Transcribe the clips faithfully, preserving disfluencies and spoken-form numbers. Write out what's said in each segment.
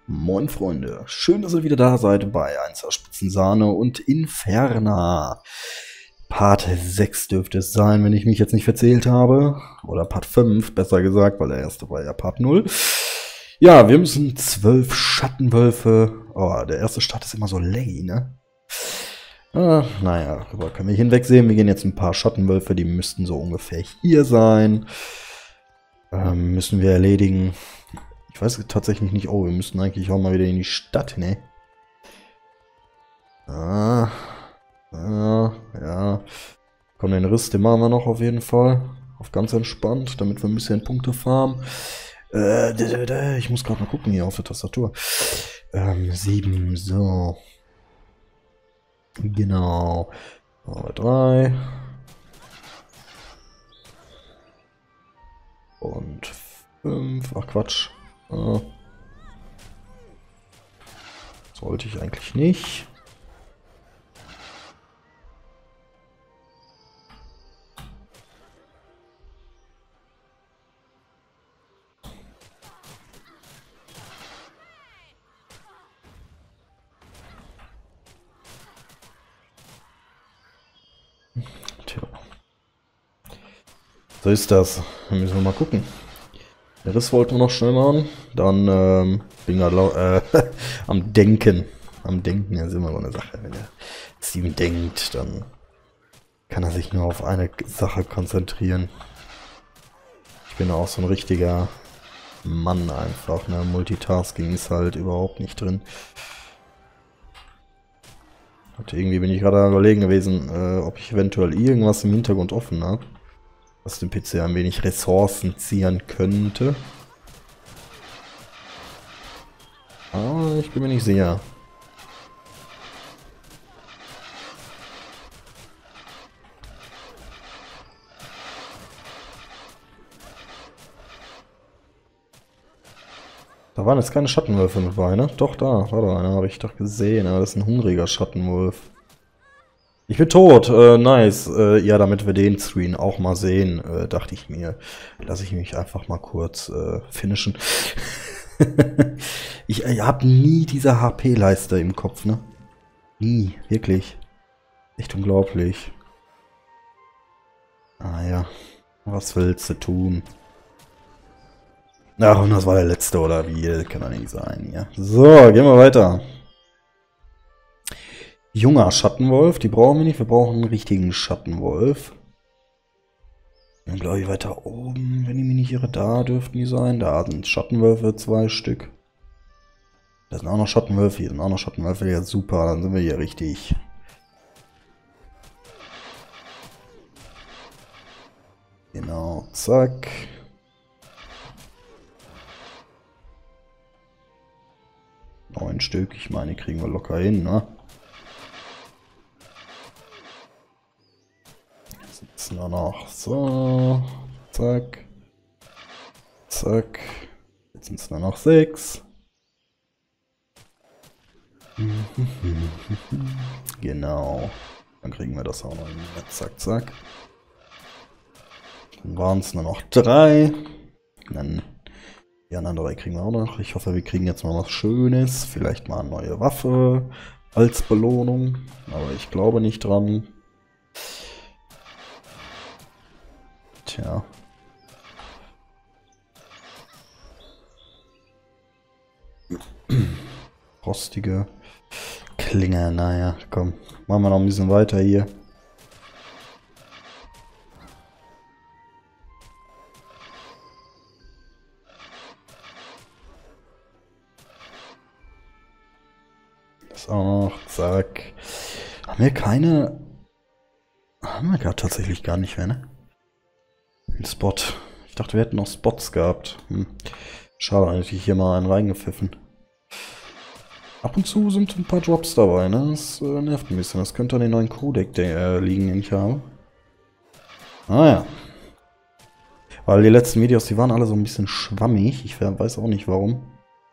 Moin Freunde, schön, dass ihr wieder da seid bei eins Spitzensahne und Inferna. Part sechs dürfte es sein, wenn ich mich jetzt nicht verzählt habe. Oder Part fünf, besser gesagt, weil der erste war ja Part null. Ja, wir müssen zwölf Schattenwölfe. Oh, der erste Start ist immer so laggy, ne? Ah, naja, darüber können wir hinwegsehen. Wir gehen jetzt ein paar Schattenwölfe, die müssten so ungefähr hier sein. Ähm, müssen wir erledigen. Ich weiß tatsächlich nicht. Oh, wir müssen eigentlich auch mal wieder in die Stadt, ne? Ah, ah, ja. Komm, den Riss, den machen wir noch auf jeden Fall. Auf ganz entspannt, damit wir ein bisschen Punkte farmen. Äh, ich muss gerade mal gucken hier auf der Tastatur. Ähm, sieben, so. Genau. drei. Und fünf. Ach, Quatsch. Ah. Sollte ich eigentlich nicht. Tja. So ist das. Dann müssen wir mal gucken. Der Riss wollten wir noch schnell machen. Dann ähm, bin ich äh, am Denken. Am Denken ist immer so eine Sache. Wenn der Steven denkt, dann kann er sich nur auf eine Sache konzentrieren. Ich bin auch so ein richtiger Mann einfach. Ne? Multitasking ist halt überhaupt nicht drin. Und irgendwie bin ich gerade am Überlegen gewesen, äh, ob ich eventuell irgendwas im Hintergrund offen habe, was dem P C ein wenig Ressourcen ziehen könnte. Aber ich bin mir nicht sicher. Da waren jetzt keine Schattenwölfe mit bei, ne? Doch, da war da einer, habe ich doch gesehen. Aber das ist ein hungriger Schattenwolf. Ich bin tot, äh, nice. Äh, ja, damit wir den Screen auch mal sehen, äh, dachte ich mir, lasse ich mich einfach mal kurz äh, finishen. ich ich habe nie diese H P-Leiste im Kopf, ne? Nie, wirklich. Echt unglaublich. Ah ja, was willst du tun? Ach, und das war der letzte, oder wie? Das kann doch nicht sein, ja. So, gehen wir weiter. Junger Schattenwolf, die brauchen wir nicht. Wir brauchen einen richtigen Schattenwolf. Dann glaube ich weiter oben, wenn ich mich nicht irre, da dürften die sein. Da sind Schattenwölfe, zwei Stück. Da sind auch noch Schattenwölfe, hier sind auch noch Schattenwölfe. Ja, super, dann sind wir hier richtig. Genau, zack. Neun Stück, ich meine, die kriegen wir locker hin, ne? Jetzt nur noch so, zack, zack. Jetzt sind es nur noch sechs. Genau. Dann kriegen wir das auch noch hin. Zack, zack. Dann waren es nur noch drei. Dann die anderen drei kriegen wir auch noch. Ich hoffe, wir kriegen jetzt mal was Schönes. Vielleicht mal eine neue Waffe als Belohnung. Aber ich glaube nicht dran. Tja. Rostige Klinge. Naja, komm. Machen wir noch ein bisschen weiter hier. Das auch noch. Zack. Haben wir keine... Haben wir gerade tatsächlich gar nicht mehr, ne? Ein Spot. Ich dachte, wir hätten noch Spots gehabt. Hm. Schade, hätte ich hier mal einen reingepfiffen. Ab und zu sind ein paar Drops dabei, ne? Das äh, nervt ein bisschen. Das könnte an den neuen Codec äh, liegen, den ich habe. Ah ja. Weil die letzten Videos, die waren alle so ein bisschen schwammig. Ich weiß auch nicht warum.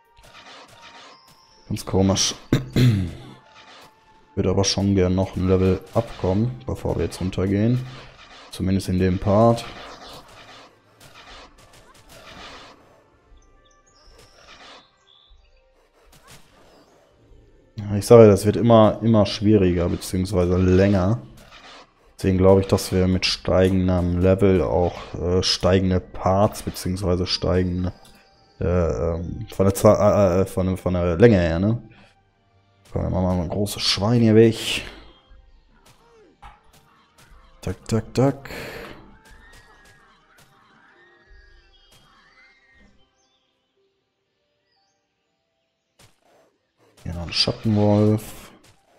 Ganz komisch. Würde aber schon gern noch ein Level abkommen, bevor wir jetzt runtergehen. Zumindest in dem Part. ich sage, das wird immer, immer schwieriger, beziehungsweise länger. Deswegen glaube ich, dass wir mit steigendem Level auch äh, steigende Parts, beziehungsweise steigende äh, ähm, von, der Zahl, äh, von, von der Länge her, ne? Komm, wir machen mal ein großes Schwein hier weg. Tak, tak, tak. Hier noch ein Schattenwolf.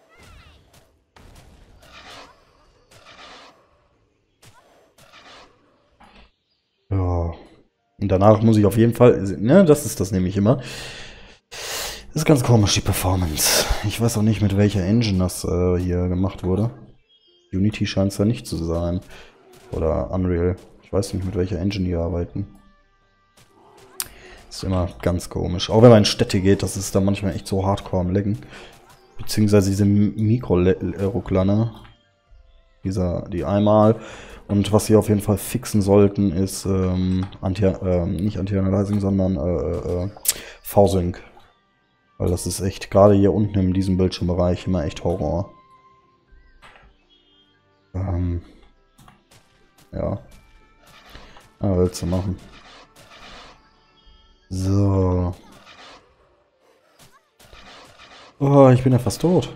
Ja. Und danach muss ich auf jeden Fall, ne, das ist das nämlich immer. Das ist ganz komisch, die Performance. Ich weiß auch nicht, mit welcher Engine das äh, hier gemacht wurde. Unity scheint es ja nicht zu sein. Oder Unreal. Ich weiß nicht, mit welcher Engine die arbeiten. Ist immer ganz komisch. Auch wenn man in Städte geht, das ist dann manchmal echt so hardcore am Laggen. Beziehungsweise diese Mikro-Ruckler, ne? Dieser, die einmal. Und was sie auf jeden Fall fixen sollten, ist ähm, Anti, äh, nicht Anti-Analyzing, sondern äh, äh, V-Sync. Weil das ist echt, gerade hier unten in diesem Bildschirmbereich, immer echt Horror. Ähm, ja. Was willst du machen? So. Oh, ich bin ja fast tot.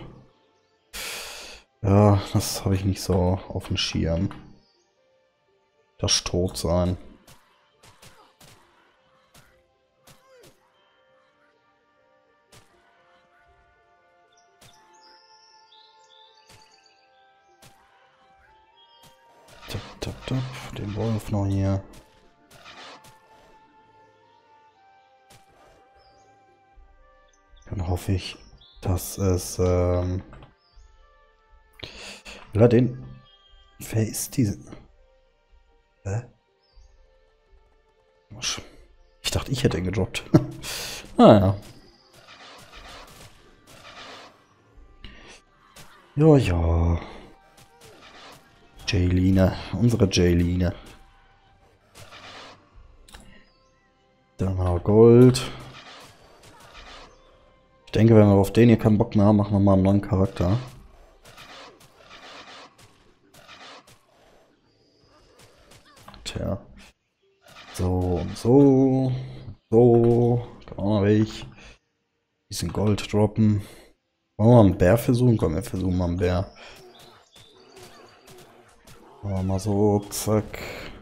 Ja, das habe ich nicht so auf dem Schirm. Das tot sein. Tap, tap, tap. Den Wolf noch hier. Dann hoffe ich, dass es, ähm... Will er den... Wer ist diese... Hä? Ich dachte, ich hätte ihn gedroppt. Naja. Ja, ja. Jayline. Unsere Jayline. Dann haben wir noch Gold. Ich denke, wenn wir auf den hier keinen Bock mehr haben, machen wir mal einen neuen Charakter. Tja. So und so. So. Kann auch noch weg. Bisschen Gold droppen. Wollen wir mal einen Bär versuchen? Komm, wir versuchen mal einen Bär. Machen wir mal so. Zack.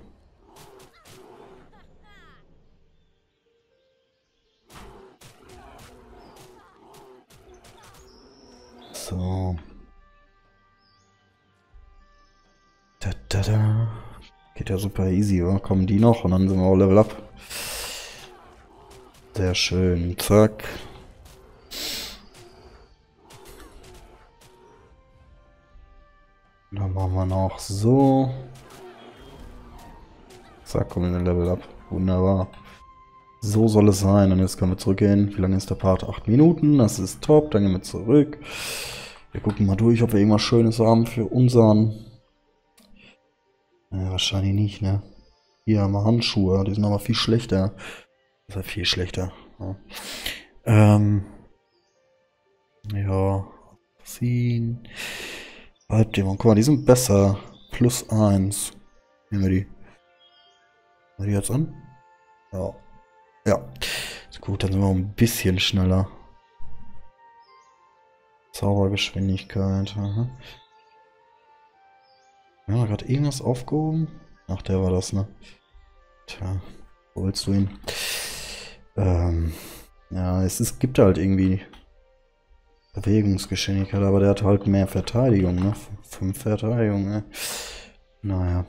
So. Da, da, da. Geht ja super easy, oder? Kommen die noch und dann sind wir auch Level Up. Sehr schön. Zack. Dann machen wir noch so. Zack, kommen wir in den Level Up. Wunderbar. So soll es sein. Und jetzt können wir zurückgehen. Wie lange ist der Part? acht Minuten. Das ist top. Dann gehen wir zurück. Wir gucken mal durch, ob wir irgendwas Schönes haben für unseren. Ja, wahrscheinlich nicht, ne? Hier haben wir Handschuhe. Die sind aber viel schlechter. Das ist ja viel schlechter. Ja. Ähm. Ja. Ziehen. Halbdämon. Guck mal, die sind besser. Plus eins. Nehmen wir die. Nehmen wir die jetzt an? Ja. Ja. Ist gut, dann sind wir auch ein bisschen schneller. Zaubergeschwindigkeit. Aha. Ja, haben wir gerade irgendwas aufgehoben? Ach, der war das, ne? Tja, wo willst du ihn? Ähm, ja, es ist, gibt halt irgendwie Bewegungsgeschwindigkeit, aber der hat halt mehr Verteidigung, ne? Fünf Verteidigung, ne? Naja.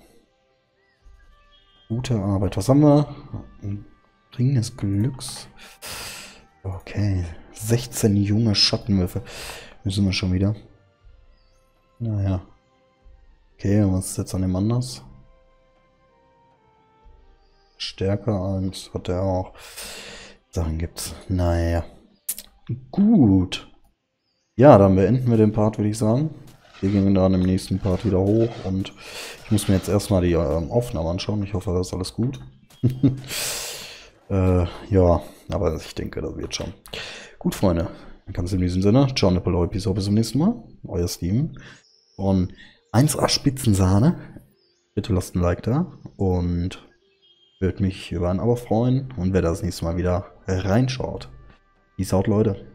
Gute Arbeit. Was haben wir? Ein Ring des Glücks. Okay. sechzehn junge Schattenwürfe. Müssen wir schon wieder. Naja. Okay, was ist jetzt an dem anders? Stärker eins hat er auch. Sachen gibt's. Naja. Gut. Ja, dann beenden wir den Part, würde ich sagen. Wir gehen dann im nächsten Part wieder hoch und ich muss mir jetzt erstmal die ähm, Aufnahme anschauen. Ich hoffe, das ist alles gut. äh, ja, aber ich denke, das wird schon. Gut, Freunde. Dann kannst du in diesem Sinne, ciao, Nippeloi, bis zum nächsten Mal. Euer Steam. Und eins A Spitzensahne. Bitte lasst ein Like da. Und würde mich über ein Abo freuen. Und wer das nächste Mal wieder reinschaut. Peace out, Leute.